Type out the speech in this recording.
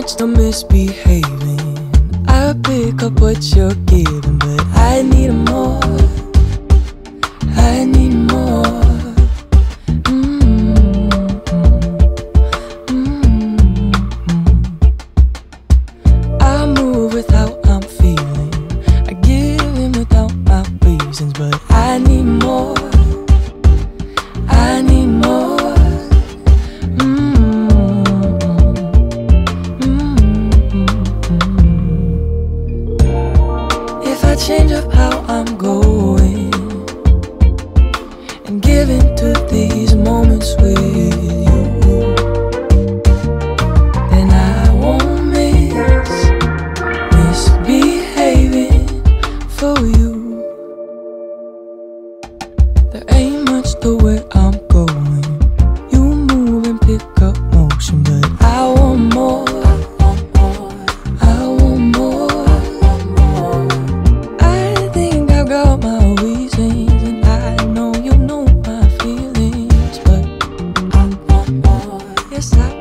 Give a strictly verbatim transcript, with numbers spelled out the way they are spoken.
much no misbehaving. I pick up what you're giving, but I need more. I need more. Mm-hmm. Mm-hmm. I move without I'm feeling. I give in without my reasons, but I need more. I need more. Change up how I'm going and give into these moments with you, then I won't miss misbehaving for you. There ain't much to where I'm going. You move and pick up motion, but I want more. Yes, I